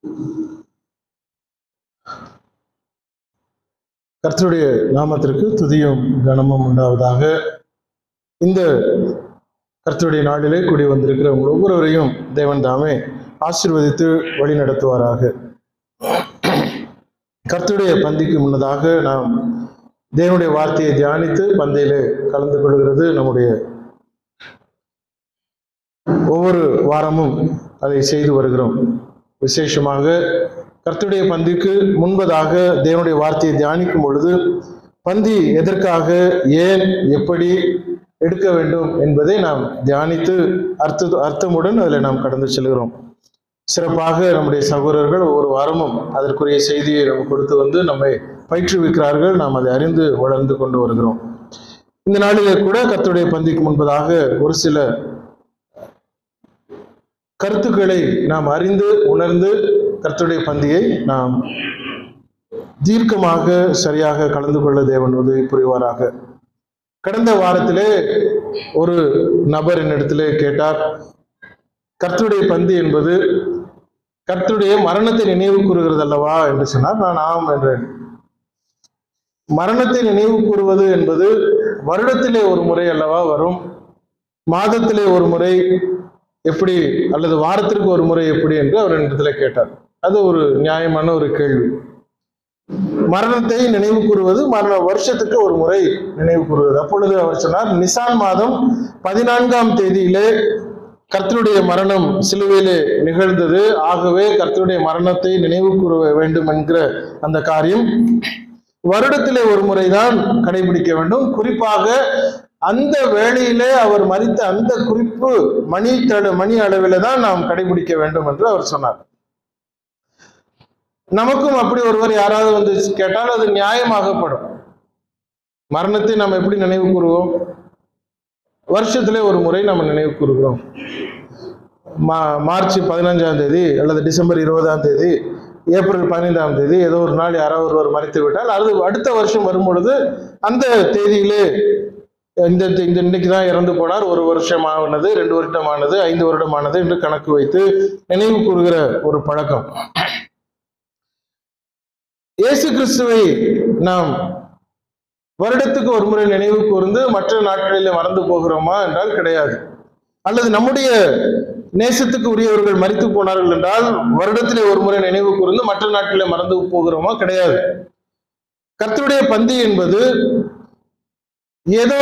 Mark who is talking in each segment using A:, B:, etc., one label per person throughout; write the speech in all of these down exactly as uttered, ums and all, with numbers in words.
A: கர்த்தருடைய நாமத்திற்கு துதியும் கனமும் உண்டாவதாக. இந்த கர்த்தருடைய நாளிலே கூடி வந்திருக்கிற உங்கள் ஒவ்வொருவரையும் தேவன் தாமே ஆசீர்வதித்து வழி நடத்துவாராக. கர்த்தருடைய பந்திக்கு முன்னதாக நாம் தேவனுடைய வார்த்தையை தியானித்து பந்தையிலே கலந்து கொள்கிறது நம்முடைய ஒவ்வொரு வாரமும் அதை செய்து வருகிறோம். விசேஷமாக கர்த்தருடைய பந்திக்கு முன்பதாக தேவனுடைய வார்த்தையை தியானிக்கும் பொழுது பந்தி எதற்காக, ஏன், எப்படி எடுக்க வேண்டும் என்பதை நாம் தியானித்து அர்த்த அர்த்தமுடன் அதில் நாம் கடந்து செல்கிறோம். சிறப்பாக நம்முடைய சகோதரர்கள் ஒவ்வொரு வாரமும் அதற்குரிய செய்தியை நம்ம கொடுத்து வந்து நம்மை பயிற்றுவிக்கிறார்கள். நாம் அதை அறிந்து வளர்ந்து கொண்டு வருகிறோம். இந்த நாளிலே கூட கர்த்தருடைய பந்திக்கு முன்பதாக ஒரு சில கருத்துக்களை நாம் அறிந்து உணர்ந்து கர்த்தருடைய பந்தியை நாம் தீர்க்கமாக சரியாக கலந்து கொள்ள தேவன் உதவி புரிவாராக. கடந்த வாரத்திலே ஒரு நபர் என்னிடத்திலே கேட்டார், கர்த்தருடைய பந்தி என்பது கர்த்தருடைய மரணத்தை நினைவு கூறுகிறது அல்லவா என்று சொன்னார். நான் ஆம் என்றேன். மரணத்தை நினைவு கூறுவது என்பது வருடத்திலே ஒரு முறை அல்லவா வரும், மாதத்திலே ஒரு முறை எப்படி, அல்லது வாரத்திற்கு ஒரு முறை எப்படி என்று அவர் என்னிடத்துல கேட்டார். அது ஒரு நியாயமான ஒரு கேள்வி. மரணத்தை நினைவு கூறுவது மரண வருஷத்துக்கு ஒரு முறை நினைவு கூறுவது. அப்பொழுது அவர் சொன்னார், நிசான் மாதம் பதினான்காம் தேதியிலே கர்த்தருடைய மரணம் சிலுவையிலே நிகழ்ந்தது. ஆகவே கர்த்தருடைய மரணத்தை நினைவு கூற வேண்டும் என்கிற அந்த காரியம் வருடத்திலே ஒரு முறைதான் கடைபிடிக்க வேண்டும். குறிப்பாக அந்த வேளையிலே அவர் மரித்த அந்த குறிப்பு மணி தடு மணி அளவில தான் நாம் கடைபிடிக்க வேண்டும் என்று அவர் சொன்னார். நமக்கும் அப்படி ஒருவர் யாராவது வந்து கேட்டால் அது நியாயமாகப்படும். மரணத்தை நாம் எப்படி நினைவு கூறுவோம்? வருஷத்திலே ஒரு முறை நம்ம நினைவு கூறுகிறோம். மா மார்ச் பதினஞ்சாம் தேதி அல்லது டிசம்பர் இருபதாம் தேதி, ஏப்ரல் பதினைந்தாம் தேதி ஏதோ ஒரு நாள் யாராவது ஒருவர் மரித்து விட்டால் அது அடுத்த வருஷம் வரும் பொழுது அந்த தேதியிலே இந்த இந்த இன்னைக்கு தான் இறந்து போனார், ஒரு வருஷம் ஆனது, ரெண்டு வருடம் ஆனது, ஐந்து வருடம் ஆனது என்று கணக்கு வைத்து நினைவு கூறுகிற ஒரு பழக்கம். இயேசு கிறிஸ்துவை நாம் வருடத்துக்கு ஒரு முறை நினைவு கூர்ந்து மற்ற நாட்களிலே மறந்து போகிறோமா என்றால் கிடையாது. அல்லது நம்முடைய நேசத்துக்கு உரியவர்கள் மரித்து போனார்கள் என்றால் வருடத்திலே ஒரு முறை நினைவு கூர்ந்து மற்ற நாட்களிலே மறந்து போகிறோமா? கிடையாது. கர்த்தருடைய பந்தி என்பது ஏதோ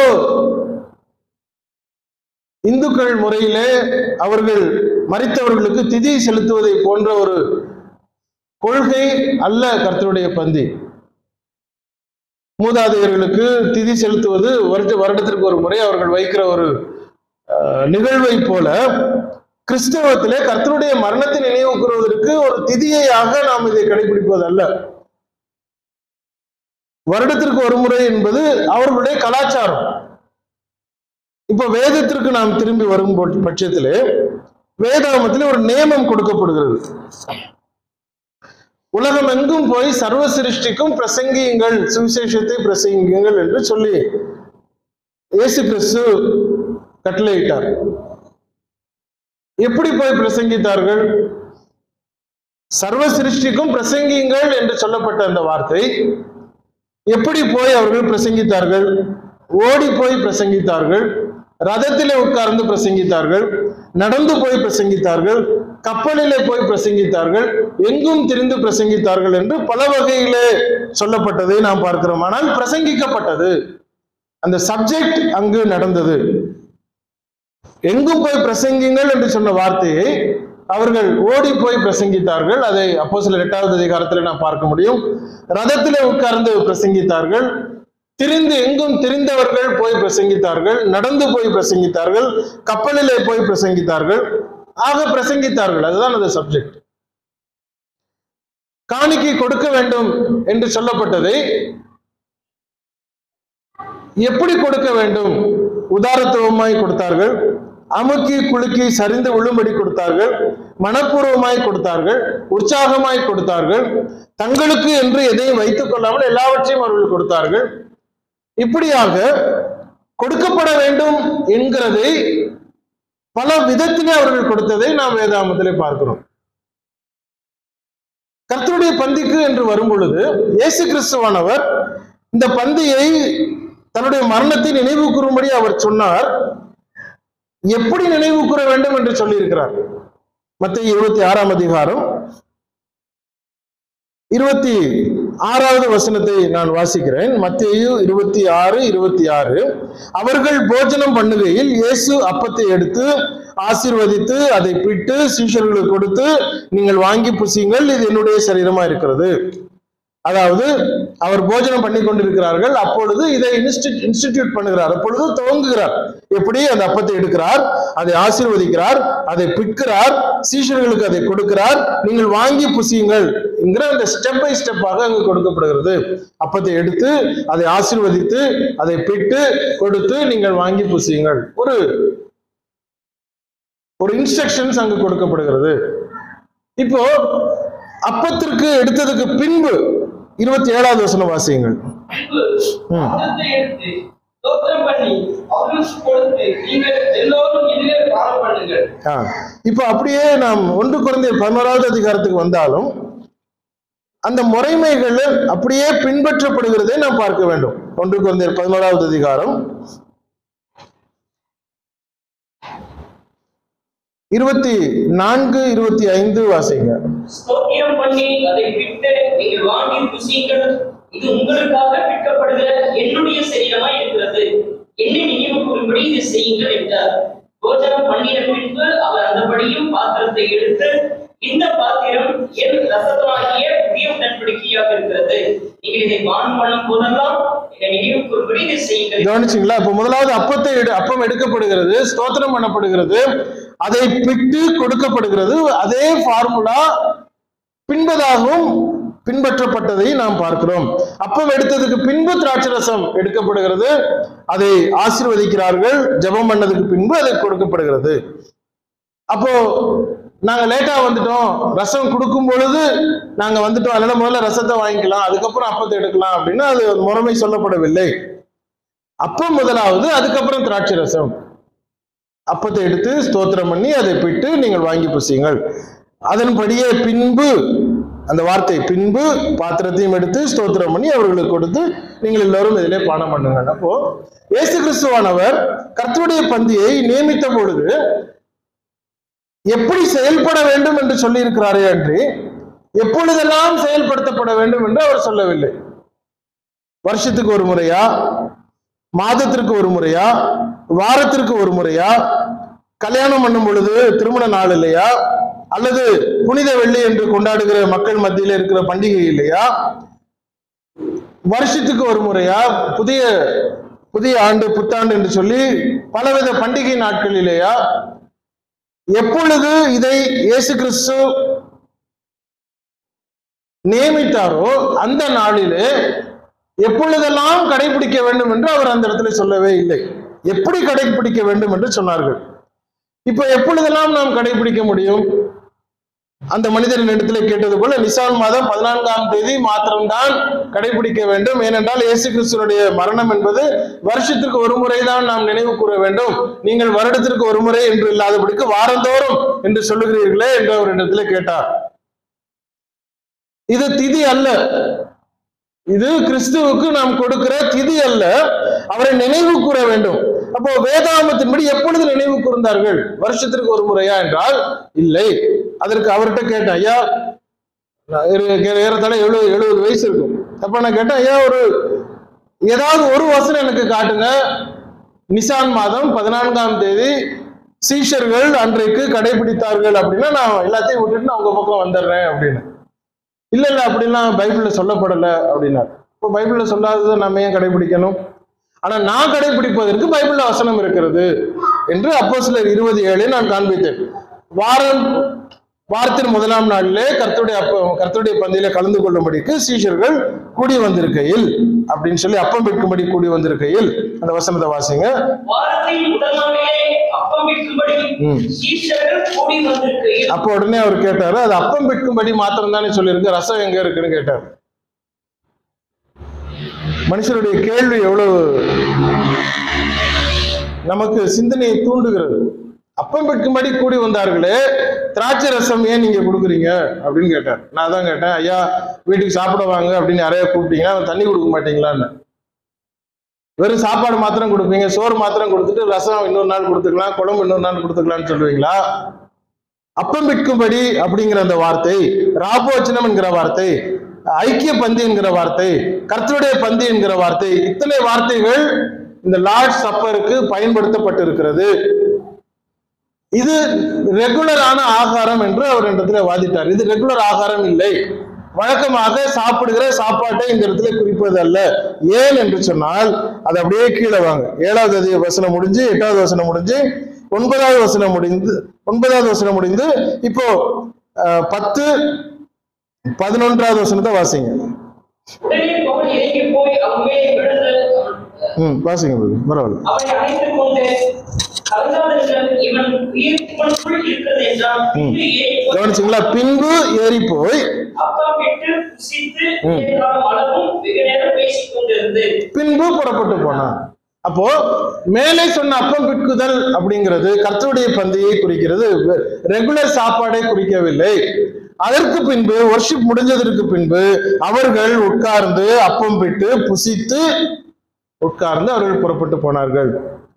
A: இந்துக்கள் முறையிலே அவர்கள் மரித்தவர்களுக்கு திதி செலுத்துவதை போன்ற ஒரு கொள்கை அல்ல. கர்த்தருடைய பந்தி மூதாதையர்களுக்கு திதி செலுத்துவது வருட வருடத்திற்கு ஒரு முறை அவர்கள் வைக்கிற ஒரு நிகழ்வை போல கிறிஸ்தவத்திலே கர்த்தருடைய மரணத்தை நினைவு கூறுவதற்கு ஒரு திதியையாக நாம் இதை கடைபிடிப்பது அல்ல. வருடத்திற்கு ஒரு முறை என்பது அவர்களுடைய கலாச்சாரம். இப்ப வேதத்திற்கு நாம் திரும்பி வரும் பட்சத்திலே வேதாகமத்திலே ஒரு நியமம் கொடுக்கப்படுகிறது. உலகம் எங்கும் போய் சர்வ சிருஷ்டிக்கும் பிரசங்கியுங்கள், சுவிசேஷத்தை பிரசங்கியுங்கள் என்று சொல்லி இயேசு கிறிஸ்து கட்டளையிட்டார். எப்படி போய் பிரசங்கித்தார்கள்? சர்வ சிருஷ்டிக்கும் பிரசங்கியுங்கள் என்று சொல்லப்பட்ட அந்த வார்த்தை எப்படி போய் அவர்கள் பிரசங்கித்தார்கள்? ஓடி போய் பிரசங்கித்தார்கள், ரதத்திலே உட்கார்ந்து பிரசங்கித்தார்கள், நடந்து போய் பிரசங்கித்தார்கள், கப்பலிலே போய் பிரசங்கித்தார்கள், எங்கும் திரிந்து பிரசங்கித்தார்கள் என்று பல வகையிலே சொல்லப்பட்டதை நாம் பார்க்கிறோம். ஆனால் பிரசங்கிக்கப்பட்டது, அந்த சப்ஜெக்ட் அங்கு நடந்தது. எங்கும் போய் பிரசங்கிங்கள் என்று சொன்ன வார்த்தையை அவர்கள் ஓடி போய் பிரசங்கித்தார்கள். அதை அப்போஸ்தலர் எட்டாவது அதிகாரத்தில் நாம் பார்க்க முடியும். ரதத்திலே உட்கார்ந்து பிரசங்கித்தார்கள், திரிந்து எங்கும் திரிந்தவர்கள் போய் பிரசங்கித்தார்கள், நடந்து போய் பிரசங்கித்தார்கள், கப்பலிலே போய் பிரசங்கித்தார்கள். ஆக பிரசங்கித்தார்கள். அதுதான் அந்த சப்ஜெக்ட். காணிக்கை கொடுக்க வேண்டும் என்று சொல்லப்பட்டதை எப்படி கொடுக்க வேண்டும்? உதாரத்துவமாய் கொடுத்தார்கள், அமுக்கி குலுக்கி சரிந்து விழும்படி கொடுத்தார்கள், மனப்பூர்வமாய் கொடுத்தார்கள், உற்சாகமாய் கொடுத்தார்கள், தங்களுக்கு என்று எதையும் வைத்துக் கொள்ளாமல் எல்லாவற்றையும் அவர்கள் கொடுத்தார்கள். இப்படியாக கொடுக்கப்பட வேண்டும் என்கிறதை பல விதத்திலே அவர்கள் கொடுத்ததை நாம் வேதாகமத்திலே பார்க்கிறோம். கர்த்தருடைய பந்திக்கு என்று வரும் பொழுது இயேசு கிறிஸ்துவானவர் இந்த பந்தியை தன்னுடைய மரணத்தை நினைவு கூறும்படி அவர் சொன்னார். எப்படி நினைவு கூற வேண்டும் என்று சொல்லி இருக்கிறார். மத்தேயு இருபத்தி ஆறாம் அதிகாரம் இருபத்தி ஆறாவது வசனத்தை நான் வாசிக்கிறேன். மத்தேயு இருபத்தி ஆறு இருபத்தி ஆறு. அவர்கள் போஜனம் பண்ணுகையில் இயேசு அப்பத்தை எடுத்து ஆசீர்வதித்து அதை பிட்டு சீஷர்களுக்கு கொடுத்து, நீங்கள் வாங்கி புசியுங்கள், இது என்னுடைய சரீரமா இருக்கிறது. அதாவது அவர் போஜனம் பண்ணி கொண்டிருக்கிறார்கள். அப்பொழுது இதை இன்ஸ்டிடியூட் பண்ணுகிறார். அப்பொழுது துவங்குகிறார். எப்படி அந்த அப்பத்தை எடுக்கிறார், அதை ஆசீர்வதிக்கிறார், அதை பிற்கிறார், சீஷர்களுக்கு அதை கொடுக்கிறார், நீங்கள் வாங்கி புசியுங்கள் என்கிற அந்த ஸ்டெப் பை ஸ்டெப்பாக அங்கு கொடுக்கப்படுகிறது. அப்பத்தை எடுத்து அதை ஆசீர்வதித்து அதை பிட்டு கொடுத்து நீங்கள் வாங்கி புசியுங்கள். ஒரு ஒரு இன்ஸ்ட்ரக்ஷன்ஸ் அங்கு கொடுக்கப்படுகிறது. இப்போ அப்பத்திற்கு எடுத்ததுக்கு பின்பு இருபத்தி ஏழாவது வசனம் வாசியுங்கள். இப்ப அப்படியே நாம் ஒன்று கொரிந்தியர் பதினோராவது அதிகாரத்துக்கு வந்தாலும் அந்த முறைமைகள் அப்படியே பின்பற்றப்படுகிறதை நாம் பார்க்க வேண்டும். ஒன்று கொரிந்தியர் பதினோராவது அதிகாரம் இருபத்தி நான்கு இருபத்தி ஐந்து வாசிங்க.
B: ஸ்தோத்திரம் பண்ணி அதை பிட்டு நீங்கள் வாங்கி புசியுங்கள், இது உங்களுக்காக பிற்கப்படுகிற என்னுடைய சரீரமாய் இருக்கிறது, என்னை நினைவு கூறும்படி இது செய்யுங்கள் என்றார். போஜனம் பண்ணின பின்பு அவர் அந்தபடியும் பாத்திரத்தை எடுத்து, இந்த பாத்திரம் என் ரசமாகிய புதிய உடன்படிக்கையாக இருக்கிறது, நீங்கள் இதை பானம் பண்ணும் போதெல்லாம் என்னை நினைவு கூறும்படி இதை செய்யுங்கள்.
A: கவனிச்சிங்களா? இப்ப முதலாவது அப்பத்தை அப்பம் எடுக்கப்படுகிறது, ஸ்தோத்திரம் பண்ணப்படுகிறது, அதை பிட்டு கொடுக்கப்படுகிறது. அதே ஃபார்முலா பின்பதாகவும் பின்பற்றப்பட்டதை நாம் பார்க்கிறோம். அப்பம் எடுத்ததுக்கு பின்பு திராட்சரசம் எடுக்கப்படுகிறது, அதை ஆசீர்வதிக்கிறார்கள். ஜெபம் பண்ணதுக்கு பின்பு அதை கொடுக்கப்படுகிறது. அப்போ நாங்க லேட்டா வந்துட்டோம், ரசம் கொடுக்கும் பொழுது நாங்க வந்துட்டோம், அதனால முதல்ல ரசத்தை வாங்கிக்கலாம், அதுக்கப்புறம் அப்பத்தை எடுக்கலாம் அப்படின்னு அது முறைமை சொல்லப்படவில்லை. அப்பம் முதலாவது, அதுக்கப்புறம் திராட்சை ரசம். அப்பத்தை எடுத்து ஸ்தோத்திரம் பண்ணி அதை பிட்டு நீங்கள் வாங்கி புசியுங்கள். அதன்படியே பின்பு, அந்த வார்த்தை பின்பு, பாத்திரத்தையும் எடுத்து ஸ்தோத்திரம் பண்ணி அவர்களுக்கு கொடுத்து நீங்கள் எல்லாரும் இதிலே பானம் பண்ணுங்க. அப்போ இயேசு கிறிஸ்துவானவர் கர்த்தருடைய பந்தியை நியமித்த பொழுது எப்படி செயல்பட வேண்டும் என்று சொல்லி இருக்கிறாரே அன்றி எப்பொழுதெல்லாம் செயல்படுத்தப்பட வேண்டும் என்று அவர் சொல்லவில்லை. வருஷத்துக்கு ஒரு முறையா, மாதத்திற்கு ஒரு முறையா, வாரத்திற்கு ஒரு முறையா, கல்யாணம் பண்ணும் பொழுது திருமண நாள் இல்லையா, அல்லது புனித வெள்ளி என்று கொண்டாடுகிற மக்கள் மத்தியில் இருக்கிற பண்டிகை இல்லையா, வருஷத்துக்கு ஒரு முறையா, புதிய புதிய ஆண்டு புத்தாண்டு என்று சொல்லி பலவித பண்டிகை நாட்கள் இல்லையா, எப்பொழுது இதை இயேசு கிறிஸ்து நியமித்தாரோ அந்த நாளிலே எப்பொழுதெல்லாம் கடைபிடிக்க வேண்டும் என்று அவர் அந்த இடத்துல சொல்லவே இல்லை. எப்படி கடைபிடிக்க வேண்டும் என்று சொன்னார்கள். இப்ப எப்பொழுதெல்லாம் நாம் கடைபிடிக்க முடியும்? அந்த மனிதரின் இடத்துல கேட்டது போல நிசான் மாதம் பதினான்காம் தேதி மாத்திரம்தான் கடைபிடிக்க வேண்டும். ஏனென்றால் இயேசு கிறிஸ்துவனுடைய மரணம் என்பது வருஷத்திற்கு ஒரு முறைதான் நாம் நினைவு கூற வேண்டும். நீங்கள் வருடத்திற்கு ஒரு முறை என்று இல்லாதபடிக்கு வாரந்தோறும் என்று சொல்லுகிறீர்களே என்று அவர் இடத்துல கேட்டார். இது திதி அல்ல, இது கிறிஸ்துவுக்கு நாம் கொடுக்கிற திதி அல்ல, அவரை நினைவு கூற வேண்டும். அப்போ வேதாகமத்தின்படி எப்பொழுது நினைவு கூர்ந்தார்கள்? வருஷத்திற்கு ஒரு முறையா என்றால் இல்லை. அதற்கு அவர்கிட்ட கேட்டேன், ஐயா ஏறத்தாழ எழுபது எழுபது வயசு இருக்கும். அப்ப நான் கேட்டேன், ஐயா ஒரு ஏதாவது ஒரு வசனம் எனக்கு காட்டுங்க, நிசான் மாதம் பதினான்காம் தேதி சீஷர்கள் அன்றைக்கு கடைபிடித்தார்கள் அப்படின்னா நான் எல்லாத்தையும் விட்டுட்டு நான் உங்க பக்கம் வந்துடுறேன் அப்படின்னு. இல்ல இல்ல அப்படிலாம் பைபிள்ல சொல்லப்படல அப்படின்னா. இப்போ பைபிள்ல சொல்லாததை நம்ம ஏன் கடைபிடிக்கணும்? ஆனா நான் கடைபிடிப்பதற்கு பைபிள்ல வசனம் இருக்கிறது என்று அப்போஸ்தலர் இருபது ஏழு நான் காண்பித்தேன். வாரம் வாரத்தின் முதலாம் நாளிலே கர்த்தருடைய அப்ப கர்த்தருடைய பந்தியில கலந்து கொள்ளும்படிக்கு சீஷர்கள் கூடி வந்திருக்கையில் அப்படின்னு சொல்லி அப்பம் விற்கும்படி கூடி வந்திருக்கையில் அந்த வசனத்தை வாசிங்க. அப்ப உடனே அவர் கேட்டாரு, அது அப்பம் விற்கும்படி மாத்திரம் தானே சொல்லியிருக்கு, ரசம் எங்க இருக்குன்னு கேட்டார். மனுஷருடைய கேள்வி எவ்வளவு நமக்கு சிந்தனையை தூண்டுகிறது. அப்பம் பிற்கும்படி கூடி வந்தார்களே, திராட்சை ரசம் ஏன் நீங்க கொடுக்குறீங்க அப்படின்னு கேட்டார். நான் தான் கேட்டேன், ஐயா வீட்டுக்கு சாப்பிட வாங்க அப்படின்னு யாரையா கூப்பிட்டீங்கன்னா தண்ணி கொடுக்க மாட்டீங்களான்னு. வெறும் சாப்பாடு மாத்திரம் கொடுப்பீங்க, சோறு மாத்திரம் கொடுத்துட்டு ரசம் இன்னொரு நாள் கொடுத்துக்கலாம், குழம்பு இன்னொரு நாள் கொடுத்துக்கலாம்னு சொல்லுவீங்களா? அப்பம் பிற்கும்படி அப்படிங்கிற அந்த வார்த்தை, ராபோச்சனம் என்கிற வார்த்தை, ஐக்கிய பந்தி என்கிற வார்த்தை, கர்த்தருடைய பந்தி என்கிற வார்த்தை, இத்தனை வார்த்தைகள் இந்த லார்ட் சப்பருக்கு பயன்படுத்தப்பட்டு இருக்கிறது. இது ரெகுலரான ஆகாரம் என்று அவர் இடத்துல வாதிட்டார். இது ரெகுலர் ஆகாரம் இல்லை, வழக்கமாக சாப்பிடுகிற சாப்பாட்டை இந்த இடத்துல குறிப்பது அல்ல. ஏன் என்று சொன்னால் அது அப்படியே கீழே வாங்க. ஏழாவது அதிக வசனம் முடிஞ்சு எட்டாவது வசனம் முடிஞ்சு ஒன்பதாவது வசனம் முடிந்து ஒன்பதாவது வசனம் முடிந்து இப்போ அஹ், பத்து பதினொன்றாவது வசனத்தை வாசிங்க.
B: உடனே பவுல் இறங்கி போய் அவன் மேலே விழுந்து
A: ம் வாசிங்க பரவாயில்ல.
B: அவனை அழைத்துக் கொண்டு கலங்காதீர்கள், இவன் உயிர்ப்புக்குள் இருக்கிறது என்றான். பின்பு ஏறி போய்
A: கவனிச்சிங்களா? பின்பு ஏறி போய்
B: அப்பா விட்டு புசித்து காலம் அளவும் வெகு நேரம் பேசிக் கொண்டிருந்து
A: பின்பு புறப்பட்டு போனான். அப்போ மேலே சொன்ன அப்பம் பிற்குதல் அப்படிங்கிறது கர்த்தருடைய பந்தியை குறிக்கிறது, ரெகுலர் சாப்பாடை குறிக்கவில்லை. அதற்கு பின்பு வர்ஷிப் முடிஞ்சதற்கு பின்பு அவர்கள் உட்கார்ந்து அப்பம் பிட்டு புசித்து உட்கார்ந்து அவர்கள் புறப்பட்டு போனார்கள்.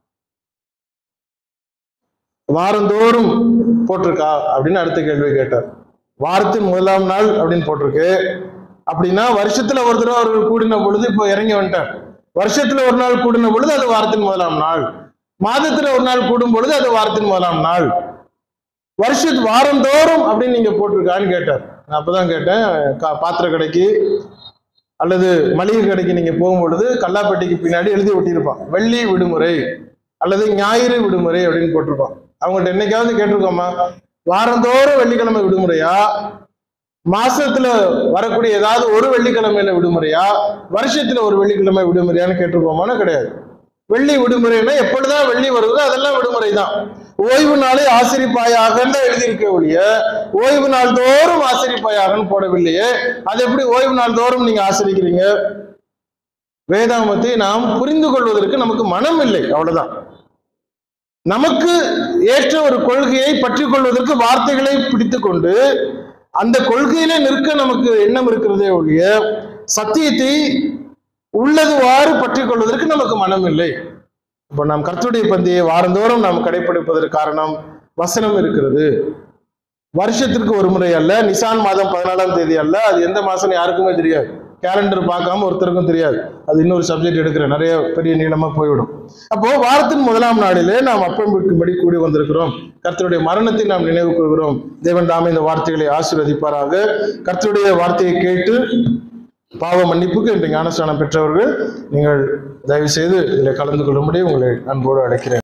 A: வாரந்தோறும் போட்டிருக்கா அப்படின்னு அடுத்த கேள்வி கேட்டார். வாரத்தின் முதலாம் நாள் அப்படின்னு போட்டிருக்கு. அப்படின்னா வருஷத்துல ஒரு தடவை அவர்கள் கூடின பொழுது இப்போ இறங்கி வந்துட்டார். வருஷத்துல ஒரு நாள் கூடின பொழுது அது வாரத்தின் முதலாம் நாள், மாதத்துல ஒரு நாள் கூடும் பொழுது அது வாரத்தின் முதலாம் நாள், வருஷ வாரந்தோறும் அப்படின்னு நீங்க போட்டிருக்கான்னு கேட்டார். நான் அப்பதான் கேட்டேன், பாத்திர கடைக்கு அல்லது மளிகை கடைக்கு நீங்க போகும்பொழுது கல்லாப்பட்டிக்கு பின்னாடி எழுதி ஒட்டியிருப்பான் வெள்ளி விடுமுறை அல்லது ஞாயிறு விடுமுறை அப்படின்னு போட்டிருப்பான். அவங்கள்ட்ட என்னைக்காவது கேட்டிருக்கோமா வாரந்தோறும் வெள்ளிக்கிழமை விடுமுறையா, மாசத்துல வரக்கூடிய ஏதாவது ஒரு வெள்ளிக்கிழமையில விடுமுறையா, வருஷத்துல ஒரு வெள்ளிக்கிழமை விடுமுறையான்னு கேட்டிருக்கோமான்னு கிடையாது. வெள்ளி விடுமுறைன்னா எப்பொழுதுதான் வெள்ளி வருதோ அதெல்லாம் விடுமுறை தான். ஓய்வு நாளை ஆசிரிப்பாயாகன்னு எழுதியிருக்க ஒழிய ஓய்வு நாள் தோறும் ஆசிரிப்பாயாகன்னு போடவில்லையே. அது எப்படி ஓய்வு நாள் தோறும் நீங்க ஆசிரிக்கிறீங்க? வேதாமத்தை நாம் புரிந்து கொள்வதற்கு நமக்கு மனம் இல்லை, அவ்வளவுதான். நமக்கு ஏற்ற ஒரு கொள்கையை பற்றி கொள்வதற்கு வார்த்தைகளை பிடித்து கொண்டு அந்த கொள்கையிலே நிற்க நமக்கு எண்ணம் இருக்கிறதே ஒழிய சத்தியத்தை உள்ளதுவாறு பற்றி கொள்வதற்கு நமக்கு மனம் இல்லை. இப்போ நாம் கர்த்தருடைய பந்தியை வாரந்தோறும் நாம் கடைபிடிப்பதற்கு காரணம் வசனம் இருக்கிறது. வருஷத்திற்கு ஒரு முறை அல்ல, நிசான் மாதம் பதினாலாம் தேதி அல்ல, அது எந்த மாசம் யாருக்குமே தெரியாது, கேலண்டர் பார்க்காம ஒருத்தருக்கும் தெரியாது. அது இன்னொரு சப்ஜெக்ட் எடுக்கிற நிறைய பெரிய நீளமா போய்விடும். அப்போ வாரத்தின் முதலாம் நாளிலே நாம் அப்பம் பிற்கும்படி கூடி வந்திருக்கிறோம். கர்த்தருடைய மரணத்தை நாம் நினைவு கொள்கிறோம். தேவன் தாமே இந்த வார்த்தைகளை ஆசீர்வதிப்பாராக. கர்த்தருடைய வார்த்தையை கேட்டு பாவ மன்னிப்புக்கு இன்று ஞானஸ்நானம் பெற்றவர்கள் நீங்கள் தயவு செய்து இதில் கலந்து கொள்ளும்படி உங்களை அன்போடு அழைக்கிறேன்.